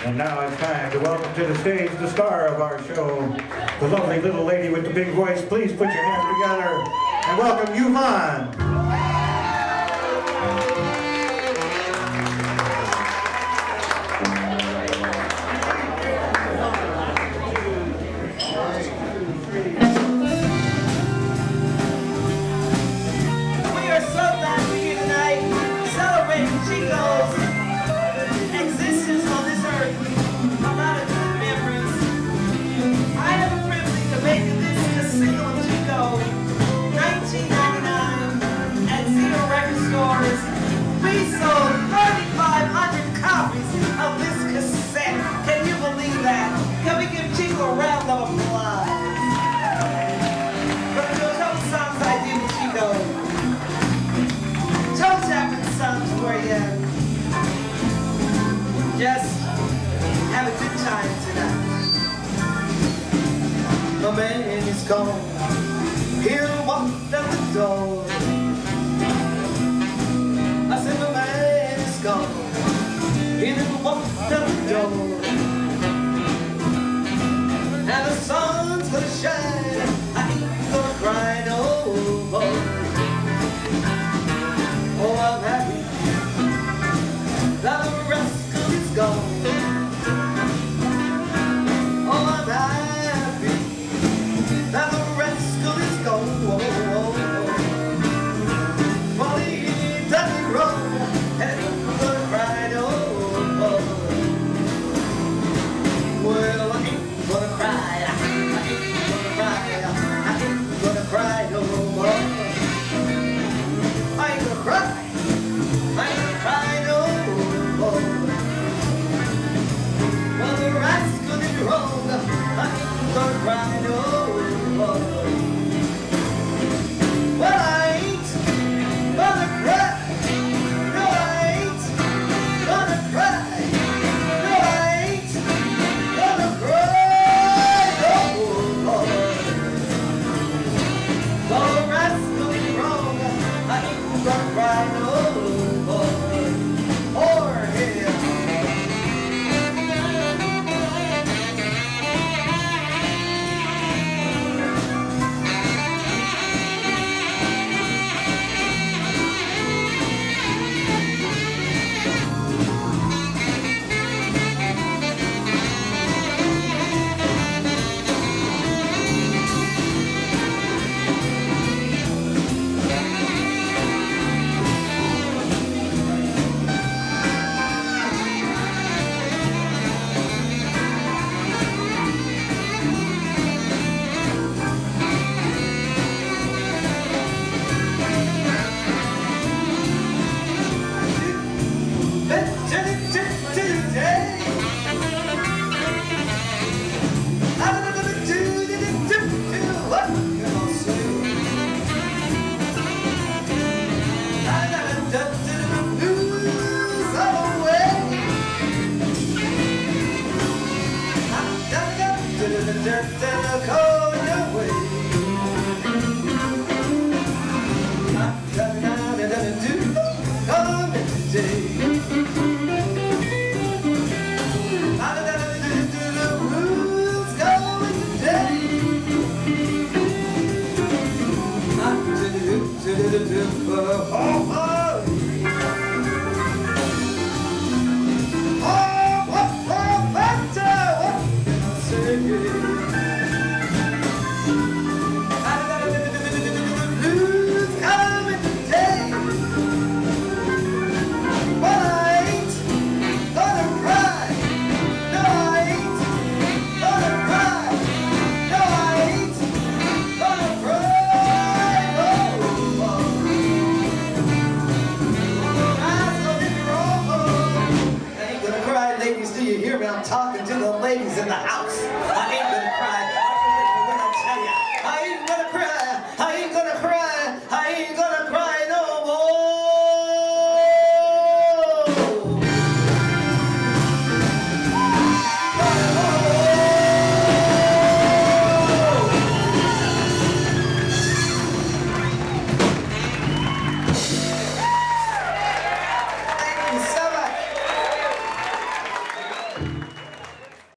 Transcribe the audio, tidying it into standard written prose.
And now it's time to welcome to the stage the star of our show, the lovely little lady with the big voice. Please put your hands together and welcome UVON. Just have a good time tonight. My man is gone, he'll walk down the door. I said my man is gone, he'll walk down the door. And the sun's gonna shine, I ain't gonna cry no more. Oh, I'm happy that the rascal is gone. Oh, I'm happy that the rascal is gone. Well, he done me wrong, and I'm gonna cry no more. Well, I ain't gonna cry, I ain't gonna cry, I ain't gonna cry no more. I ain't gonna cry, I ain't gonna cry no more. Well, the rascal did wrong, I ain't gonna cry no more. Well, I ain't gonna cry, no, I ain't gonna cry, no, I ain't gonna cry no more. Well, the rascal did wrong, I ain't gonna cry no more. Or him. I'm talking to the ladies in the house. I mean,